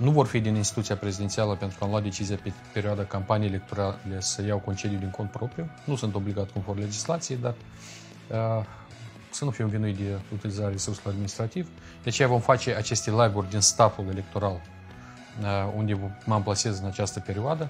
nu vor fi din instituția prezidențială pentru că am luat decizia pe perioada campaniei electorale să iau concediu din cont propriu. Nu sunt obligat conform legislației, dar să nu fiu învinuit de utilizarea resurselor administrativ. De aceea vom face aceste live-uri din stafful electoral unde mă amplasez în această perioadă.